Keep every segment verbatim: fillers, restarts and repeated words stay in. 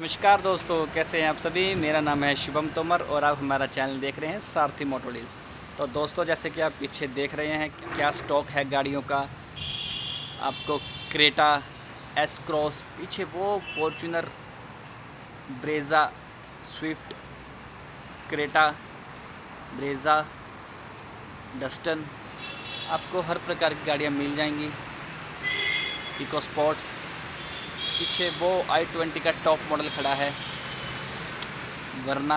नमस्कार दोस्तों, कैसे हैं आप सभी। मेरा नाम है शुभम तोमर और आप हमारा चैनल देख रहे हैं सारथी मोटरडील्स। तो दोस्तों, जैसे कि आप पीछे देख रहे हैं क्या स्टॉक है गाड़ियों का। आपको क्रेटा, एस क्रॉस, पीछे वो Fortuner, Brezza, Swift, Creta, Brezza, Datsun, आपको हर प्रकार की गाड़ियाँ मिल जाएंगी। इको स्पोर्ट्स, पीछे वो आई ट्वेंटी का टॉप मॉडल खड़ा है, वरना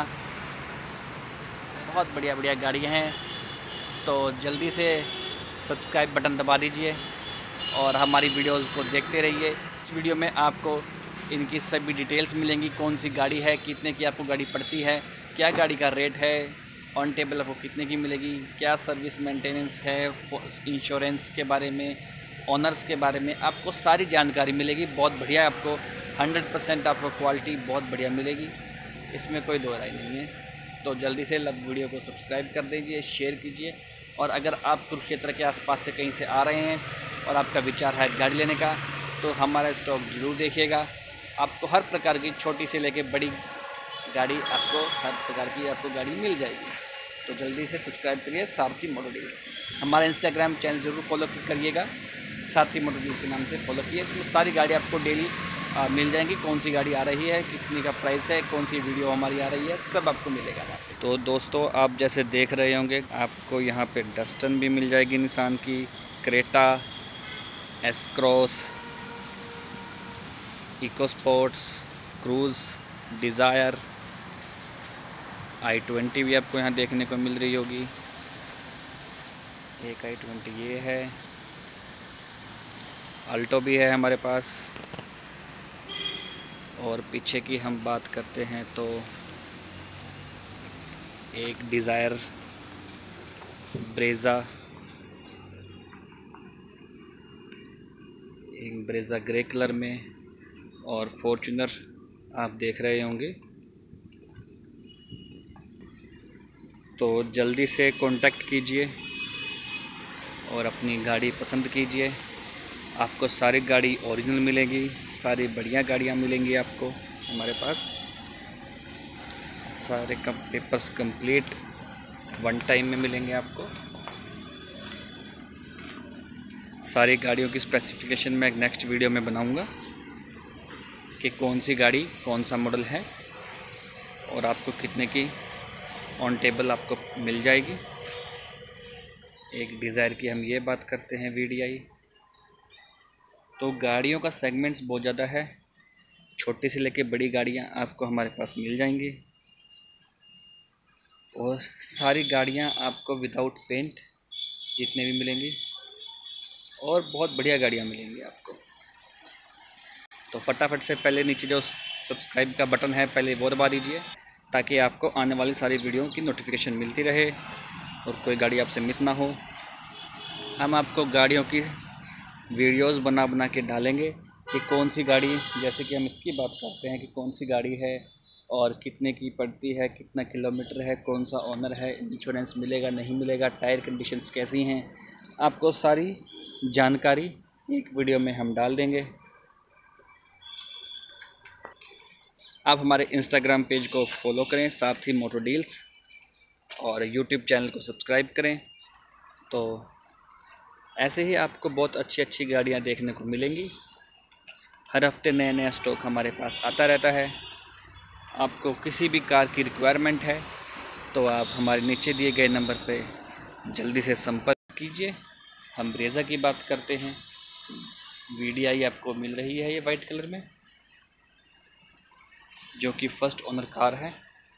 बहुत बढ़िया बढ़िया गाड़ियाँ हैं। तो जल्दी से सब्सक्राइब बटन दबा दीजिए और हमारी वीडियोस को देखते रहिए। इस वीडियो में आपको इनकी सभी डिटेल्स मिलेंगी, कौन सी गाड़ी है, कितने की आपको गाड़ी पड़ती है, क्या गाड़ी का रेट है, ऑन टेबल आपको कितने की मिलेगी, क्या सर्विस मेंटेनेंस है, इंश्योरेंस के बारे में, ऑनर्स के बारे में आपको सारी जानकारी मिलेगी। बहुत बढ़िया, आपको हंड्रेड परसेंट आपको क्वालिटी बहुत बढ़िया मिलेगी, इसमें कोई दो राय नहीं है। तो जल्दी से वीडियो को सब्सक्राइब कर दीजिए, शेयर कीजिए। और अगर आप कुरुक्षेत्र के आसपास से कहीं से आ रहे हैं और आपका विचार है गाड़ी लेने का, तो हमारा स्टॉक ज़रूर देखिएगा। आपको हर प्रकार की छोटी से लेकर बड़ी गाड़ी, आपको हर प्रकार की आपको गाड़ी मिल जाएगी। तो जल्दी से सब्सक्राइब करिए सारथी मोटरडील्स। हमारा इंस्टाग्राम चैनल ज़रूर फॉलो करिएगा, सारथी मोटरडील्स के नाम से फॉलो किए। इसमें सारी गाड़ी आपको डेली आ, मिल जाएंगी, कौन सी गाड़ी आ रही है, कितने का प्राइस है, कौन सी वीडियो हमारी आ रही है, सब आपको मिलेगा। तो दोस्तों, आप जैसे देख रहे होंगे आपको यहाँ पे डस्टन भी मिल जाएगी, निसान की, Creta, S Cross, Eco Sports, Cruze, Dzire, I twenty भी आपको यहाँ देखने को मिल रही होगी। एक आई ट्वेंटी ये है, अल्टो भी है हमारे पास। और पीछे की हम बात करते हैं तो एक डिज़ायर, ब्रेज़ा, एक ब्रेज़ा ग्रे कलर में, और फॉर्च्यूनर आप देख रहे होंगे। तो जल्दी से कांटेक्ट कीजिए और अपनी गाड़ी पसंद कीजिए। आपको सारी गाड़ी ओरिजिनल मिलेगी, सारी बढ़िया गाड़ियाँ मिलेंगी आपको हमारे पास। सारे कम पेपर्स कंप्लीट वन टाइम में मिलेंगे आपको। सारी गाड़ियों की स्पेसिफिकेशन मैं नेक्स्ट वीडियो में बनाऊंगा कि कौन सी गाड़ी कौन सा मॉडल है और आपको कितने की ऑन टेबल आपको मिल जाएगी। एक डिज़ायर की हम ये बात करते हैं, वी डी आई। तो गाड़ियों का सेगमेंट्स बहुत ज़्यादा है, छोटी से लेके बड़ी गाड़ियाँ आपको हमारे पास मिल जाएंगी। और सारी गाड़ियाँ आपको विदाउट पेंट जितने भी मिलेंगी, और बहुत बढ़िया गाड़ियाँ मिलेंगी आपको। तो फटाफट से पहले नीचे जो सब्सक्राइब का बटन है पहले वो दबा दीजिए, ताकि आपको आने वाली सारी वीडियो की नोटिफिकेशन मिलती रहे और कोई गाड़ी आपसे मिस ना हो। हम आपको गाड़ियों की वीडियोस बना बना के डालेंगे कि कौन सी गाड़ी, जैसे कि हम इसकी बात करते हैं कि कौन सी गाड़ी है और कितने की पड़ती है, कितना किलोमीटर है, कौन सा ओनर है, इंश्योरेंस मिलेगा नहीं मिलेगा, टायर कंडीशंस कैसी हैं, आपको सारी जानकारी एक वीडियो में हम डाल देंगे। आप हमारे इंस्टाग्राम पेज को फॉलो करें, सारथी मोटर डील्स, और यूट्यूब चैनल को सब्सक्राइब करें। तो ऐसे ही आपको बहुत अच्छी अच्छी गाड़ियाँ देखने को मिलेंगी। हर हफ्ते नया नया स्टॉक हमारे पास आता रहता है। आपको किसी भी कार की रिक्वायरमेंट है तो आप हमारे नीचे दिए गए नंबर पे जल्दी से संपर्क कीजिए। हम ब्रेज़ा की बात करते हैं, वी डी आई आपको मिल रही है ये वाइट कलर में, जो कि फर्स्ट ओनर कार है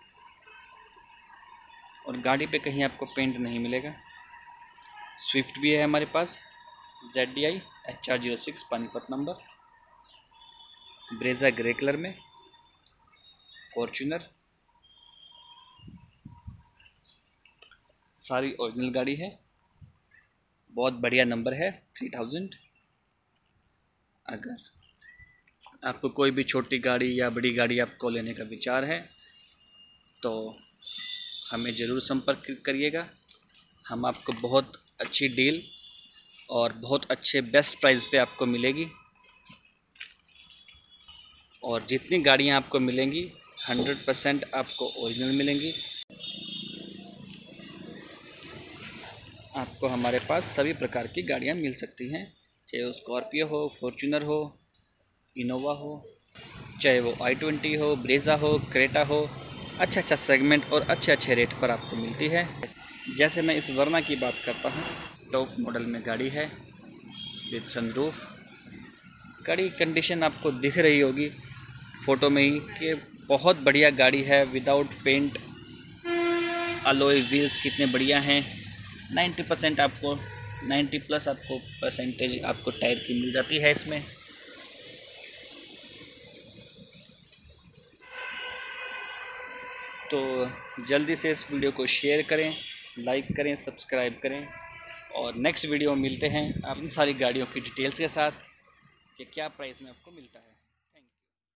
और गाड़ी पे कहीं आपको पेंट नहीं मिलेगा। स्विफ्ट भी है हमारे पास, Z D I H R zero six Panipat number, Brezza grey colour में, फॉर्च्यूनर, सारी ओरिजिनल गाड़ी है, बहुत बढ़िया नंबर है थ्री थाउजेंड। अगर आपको कोई भी छोटी गाड़ी या बड़ी गाड़ी आपको लेने का विचार है तो हमें ज़रूर संपर्क करिएगा। हम आपको बहुत अच्छी डील और बहुत अच्छे बेस्ट प्राइस पे आपको मिलेगी। और जितनी गाड़ियाँ आपको मिलेंगी हंड्रेड परसेंट आपको ओरिजिनल मिलेंगी। आपको हमारे पास सभी प्रकार की गाड़ियाँ मिल सकती हैं, चाहे वो स्कॉर्पियो हो, फॉर्च्यूनर हो, इनोवा हो, चाहे वो आई ट्वेंटी हो, ब्रेज़ा हो, क्रेटा हो। अच्छा अच्छा सेगमेंट और अच्छे अच्छे रेट पर आपको मिलती है। जैसे मैं इस वर्ना की बात करता हूँ, टॉप मॉडल में गाड़ी है विद सनरूफ। गाड़ी कंडीशन आपको दिख रही होगी फ़ोटो में ही कि बहुत बढ़िया गाड़ी है, विदाउट पेंट। अलॉय व्हील्स कितने बढ़िया हैं। नाइन्टी परसेंट आपको नाइन्टी प्लस आपको परसेंटेज आपको टायर की मिल जाती है इसमें। तो जल्दी से इस वीडियो को शेयर करें, लाइक करें, सब्सक्राइब करें और नेक्स्ट वीडियो में मिलते हैं आप इन सारी गाड़ियों की डिटेल्स के साथ कि क्या प्राइस में आपको मिलता है।